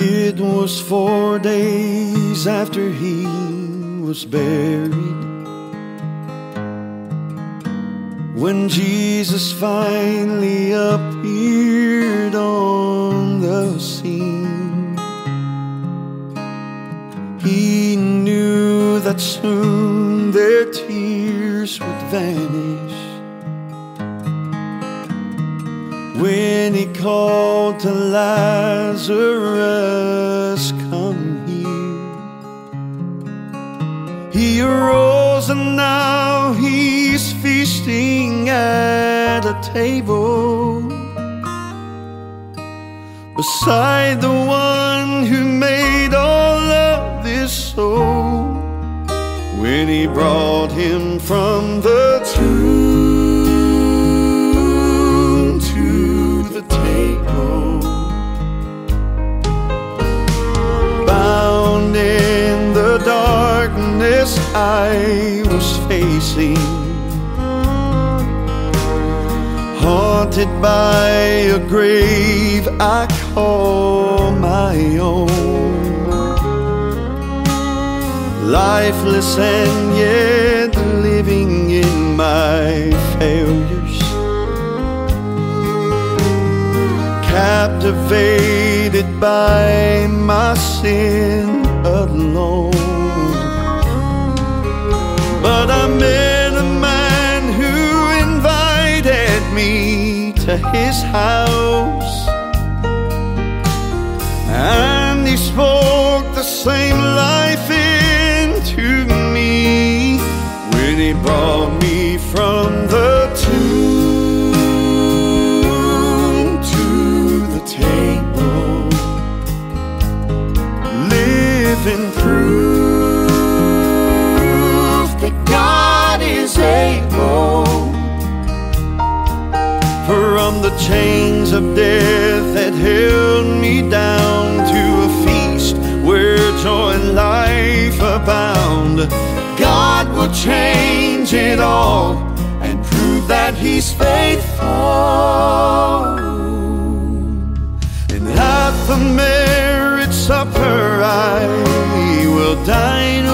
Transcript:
It was 4 days after he was buried when Jesus finally appeared on the scene. He knew that soon their tears would vanish when he called to Lazarus, "Come here." He arose and now he's feasting at a table beside the one who made all of this so. When he brought him from the tomb to the table, bound in the darkness I was facing, haunted by a grave I call my own, lifeless and yet living in my failures, captivated by my sin alone. But I met a man who invited me to his house, and he spoke the same life into me when he brought me from the tomb to the table, living proof that God is able. From the chains of death that held me down to a feast where joy and life abound, God will change it all and prove that He's faithful. And at the marriage supper I will dine